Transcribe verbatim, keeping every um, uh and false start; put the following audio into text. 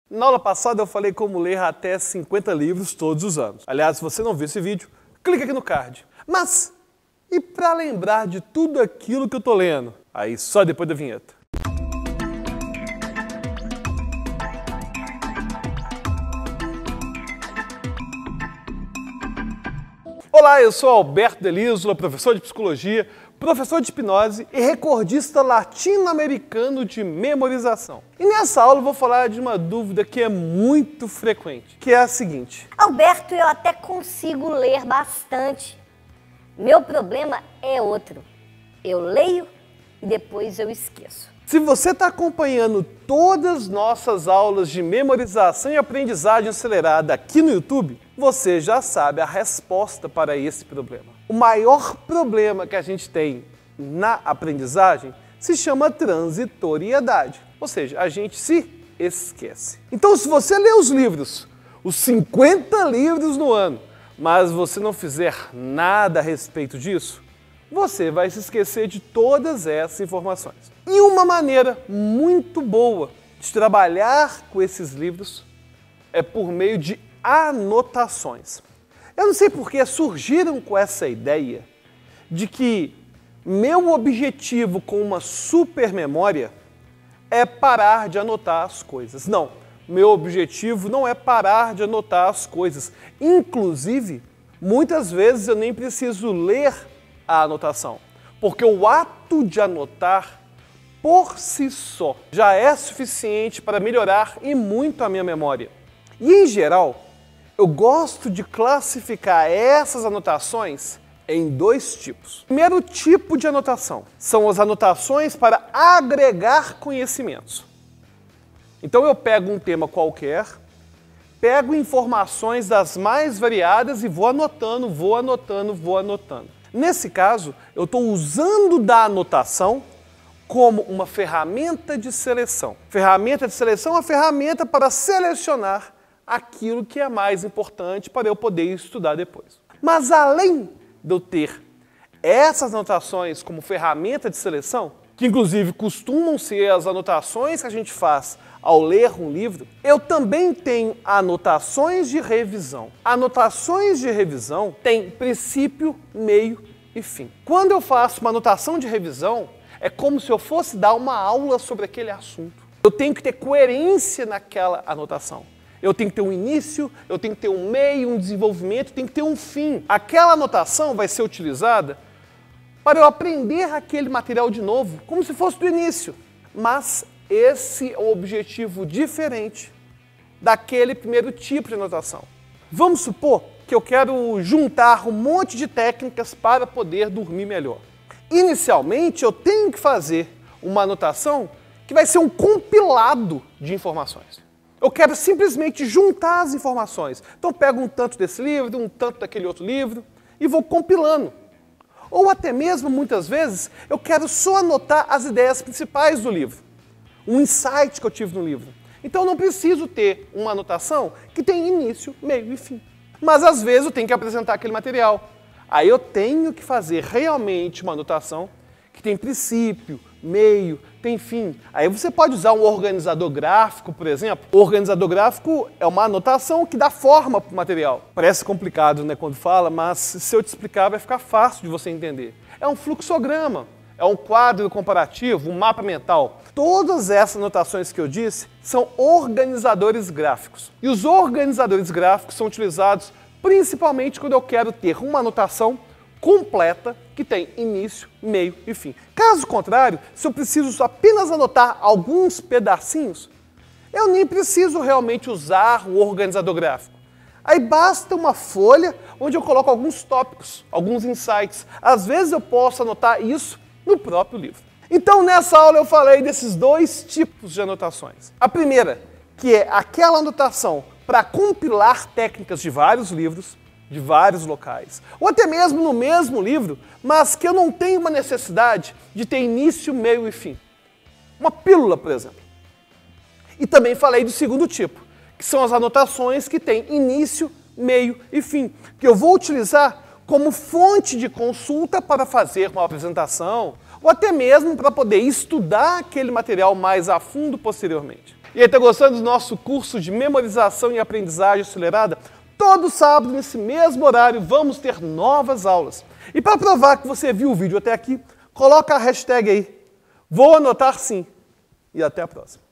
Na aula passada eu falei como ler até cinquenta livros todos os anos. Aliás, se você não viu esse vídeo, clica aqui no card. Mas, e para lembrar de tudo aquilo que eu tô lendo? Aí só depois da vinheta. Olá, eu sou Alberto Delísula, professor de psicologia, professor de hipnose e recordista latino-americano de memorização. E nessa aula eu vou falar de uma dúvida que é muito frequente, que é a seguinte: Alberto, eu até consigo ler bastante. Meu problema é outro. Eu leio e depois eu esqueço. Se você está acompanhando todas as nossas aulas de memorização e aprendizagem acelerada aqui no YouTube, você já sabe a resposta para esse problema. O maior problema que a gente tem na aprendizagem se chama transitoriedade, ou seja, a gente se esquece. Então, se você ler os livros, os cinquenta livros no ano, mas você não fizer nada a respeito disso, você vai se esquecer de todas essas informações. E uma maneira muito boa de trabalhar com esses livros é por meio de anotações. Eu não sei por que surgiram com essa ideia de que meu objetivo com uma supermemória é parar de anotar as coisas. Não, meu objetivo não é parar de anotar as coisas. Inclusive, muitas vezes eu nem preciso ler a anotação, porque o ato de anotar por si só já é suficiente para melhorar e muito a minha memória. E em geral, eu gosto de classificar essas anotações em dois tipos. O primeiro tipo de anotação são as anotações para agregar conhecimentos. Então eu pego um tema qualquer, pego informações das mais variadas e vou anotando, vou anotando, vou anotando. Nesse caso, eu estou usando da anotação como uma ferramenta de seleção. Ferramenta de seleção é uma ferramenta para selecionar aquilo que é mais importante para eu poder estudar depois. Mas além de eu ter essas anotações como ferramenta de seleção, que inclusive costumam ser as anotações que a gente faz ao ler um livro, eu também tenho anotações de revisão. Anotações de revisão têm princípio, meio e fim. Quando eu faço uma anotação de revisão, é como se eu fosse dar uma aula sobre aquele assunto. Eu tenho que ter coerência naquela anotação. Eu tenho que ter um início, eu tenho que ter um meio, um desenvolvimento, tem que ter um fim. Aquela anotação vai ser utilizada para eu aprender aquele material de novo, como se fosse do início. Mas esse é um objetivo diferente daquele primeiro tipo de anotação. Vamos supor que eu quero juntar um monte de técnicas para poder dormir melhor. Inicialmente, eu tenho que fazer uma anotação que vai ser um compilado de informações. Eu quero simplesmente juntar as informações. Então, eu pego um tanto desse livro, um tanto daquele outro livro e vou compilando. Ou até mesmo, muitas vezes, eu quero só anotar as ideias principais do livro. Um insight que eu tive no livro. Então, eu não preciso ter uma anotação que tem início, meio e fim. Mas, às vezes, eu tenho que apresentar aquele material. Aí eu tenho que fazer realmente uma anotação que tem princípio, meio, tem fim. Aí você pode usar um organizador gráfico, por exemplo. O organizador gráfico é uma anotação que dá forma para o material. Parece complicado, né, quando fala, mas se eu te explicar vai ficar fácil de você entender. É um fluxograma, é um quadro comparativo, um mapa mental. Todas essas anotações que eu disse são organizadores gráficos. E os organizadores gráficos são utilizados principalmente quando eu quero ter uma anotação completa que tem início, meio e fim. Caso contrário, se eu preciso apenas anotar alguns pedacinhos, eu nem preciso realmente usar o organizador gráfico. Aí basta uma folha onde eu coloco alguns tópicos, alguns insights. Às vezes eu posso anotar isso no próprio livro. Então nessa aula eu falei desses dois tipos de anotações. A primeira, que é aquela anotação para compilar técnicas de vários livros, de vários locais, ou até mesmo no mesmo livro, mas que eu não tenho uma necessidade de ter início, meio e fim. Uma pílula, por exemplo. E também falei do segundo tipo, que são as anotações que têm início, meio e fim, que eu vou utilizar como fonte de consulta para fazer uma apresentação, ou até mesmo para poder estudar aquele material mais a fundo posteriormente. E aí, tá gostando do nosso curso de memorização e aprendizagem acelerada? Todo sábado, nesse mesmo horário, vamos ter novas aulas. E para provar que você viu o vídeo até aqui, coloca a hashtag aí. Vou anotar sim. E até a próxima.